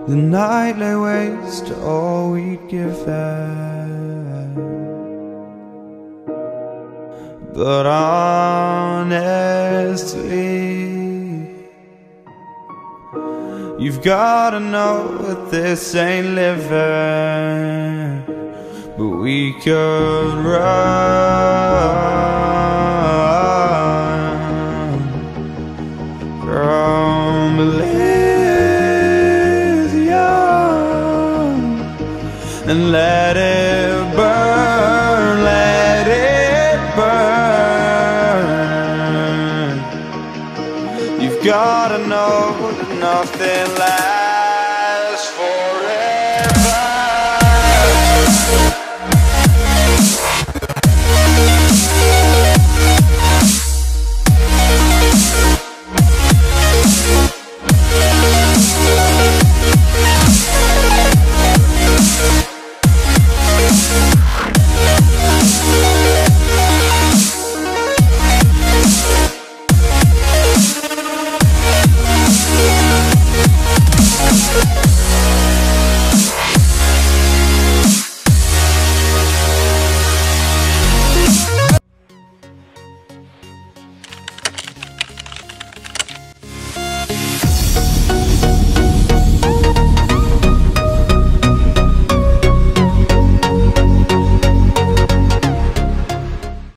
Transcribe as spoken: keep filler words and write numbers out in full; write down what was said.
The night lay waste to all we'd given, but honestly, you've gotta know that this ain't living. But we could run from Elysium and let it burn, let it burn. You've gotta know that nothing lasts.